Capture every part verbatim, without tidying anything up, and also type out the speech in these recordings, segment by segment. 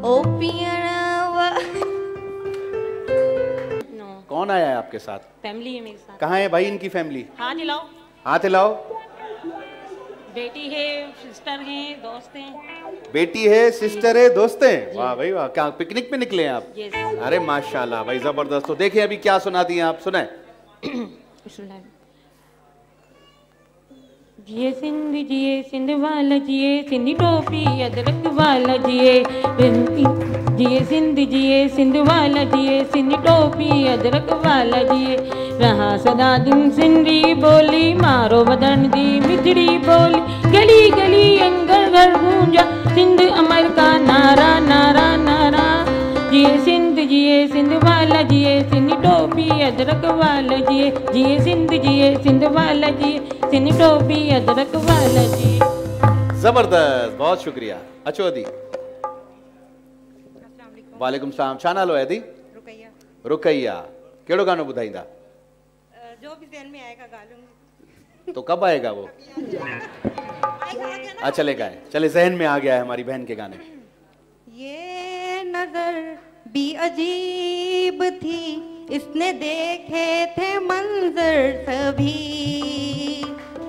ओ पियण वा। कौन आया है आपके साथ? फैमिली है मेरे साथ। कहाँ है भाई इनकी फैमिली? हाथ हिलाओ। हाथ हिलाओ। बेटी है, सिस्टर हैं, दोस्त हैं। बेटी है, सिस्टर है, दोस्त हैं। वाह भाई वाह, क्या पिकनिक पे निकले हैं आप? यस। अरे माशाल्लाह भाई, जबरदस्त। तो देखिए अभी क्या सुनाती हैं आप, सुनाए। जिए सिंध जिए सिंध वाला जिए सिंधी टोपी अदरक वाला जिए जिए सिंध जिए सिंध वाला जिए सिंधी टोपी अदरक वाला जिए रहा सदा दिन सिंधी बोली मारो बदन दी मिठड़ी बोली गली गली अंगर घर गूंजा सिंध अमर का नारा नारा नारा जिए सिंध जिए सिंध वाला जिए सिंधी टोपी अदरक वाला जिए जिए सिंध जिए सिंध वाला जिए सिंधी टोपी अदरक वाला जिए। जबरदस्त, बहुत शुक्रिया। अच्छो अदी। वालेकुम सलाम। छा नालो है अदी? रुकैया। रुकैया। केड़ो गानो बुधाईंदा? जो भी ज़हन में आएगा गा लूंगी। तो कब आएगा वो? अच्छा चलेगा है, चले जहन में आ गया है हमारी बहन के गाने। ये नजर भी अजीब थी, इसने देखे थे मंजर सभी,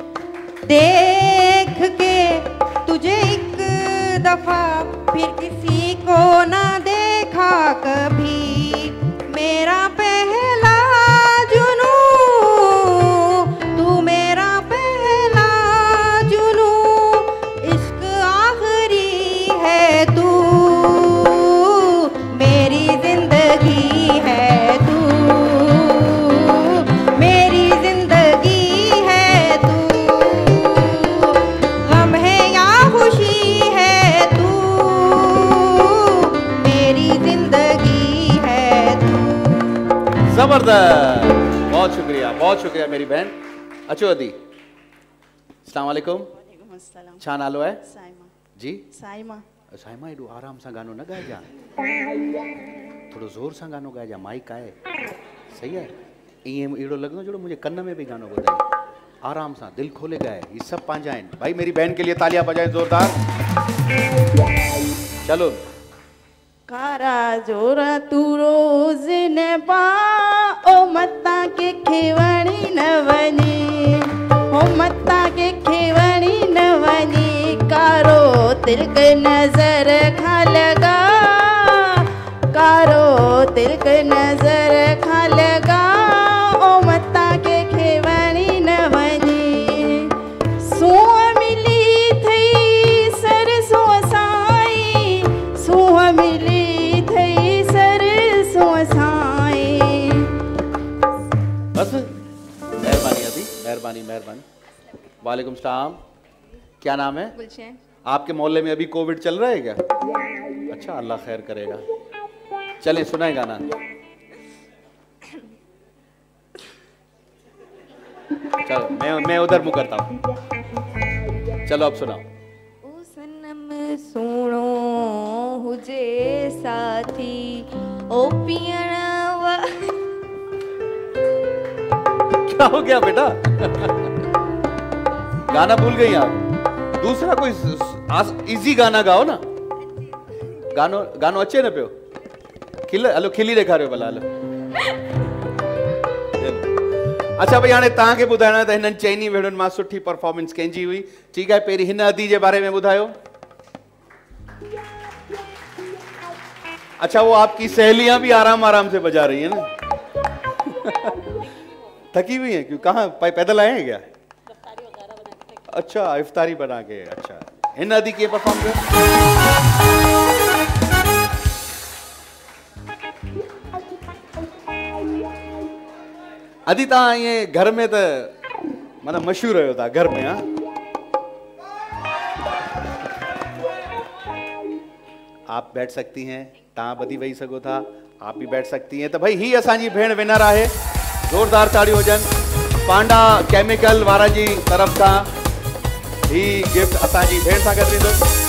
देख के तुझे एक दफा फिर किसी को ना देखा कभी, मेरा पहला जुनू तू मेरा पहला जुनू, इश्क आखिरी है तू मेरी जिंदगी है तू, मेरी जिंदगी है तू, गम है या खुशी है तू, मेरी जिंदगी है तू। जबरदस्त, बहुत शुक्रिया, बहुत शुक्रिया मेरी बहन। अच्छो अदी। अस्सलाम वालेकुम। वालेकुम अस्सलाम। छा नालो है? साइमा। जी? साइमा। साइमा एडो आराम सां गानो न ॻाइजा, थोड़ो ज़ोर सां गानो ॻाइजा, माइक आहे। सही है? ईअं अहिड़ो लॻंदो जहिड़ो मुंहिंजे कन में बि गानो ॿुधाए। आराम सां दिल खोले ॻाए, ये सब पंहिंजा आहिनि। भाई मेरी बहन के लिए तालियां बजाएं जोरदार। चलो। कारा जोरा तू रोज न पा ओ मत्ता के खेवणी न वनी, ओ मत्ता के खेवणी न वनी, कारो तिलक नजर खा लगा, कारो तिलक नजर खा लगा, ओ मत्ता के खेवणी न वनी, सूह मिली थई सरसों साई, सूह मिली थई सरसों साई। बस मेहरबानी अदी, मेहरबानी मेहरबानी। वालेकुम सलाम। क्या नाम है? गुलशन। आपके मोहल्ले में अभी कोविड चल रहा है क्या? अच्छा, अल्लाह खैर करेगा। चलिए सुनाए गाना। चलो मैं मैं उधर मुँह करता हूँ। चलो अब सुनाओ। ओ सनम सोणो हुजे साथी ओ पियण वा। क्या हो गया बेटा? गाना भूल गई आप? दूसरा कोई इजी गाना गाओ ना। गानो गानो अच्छे न पियो खिल हलो खिली ॾेखारियो रहे हो भला। हलो अच्छा भाई हाणे तव्हांखे ॿुधाइणो आहे त हिननि चइनी भेणुनि मां सुठी परफॉर्मेंस कंहिंजी हुई। ठीकु आहे, पहिरीं हिन अदी जे बारे में ॿुधायो। अच्छा, वो आपकी सहेलियां भी आराम आराम से बजा रही है ना? थकी हुई हैं क्यों? कहाँ पैदल आए हैं क्या? अच्छा, इफ्तारी बना के। अच्छा, इन अदी के परफॉर्म कर। अदी ता ये घर में तो मतलब मशहूर रहो था घर में। हाँ, आप बैठ सकती हैं, तव्हां बदी वेही सघो था, आप भी बैठ सकती हैं। तो भाई ही असांजी भेण विनर आहे। जोरदार ताड़ियूं हुजनि पांडा केमिकल वारा जी तरफ़ सां। ही गिफ्ट असांजी भेण सां गॾु ॾींदो।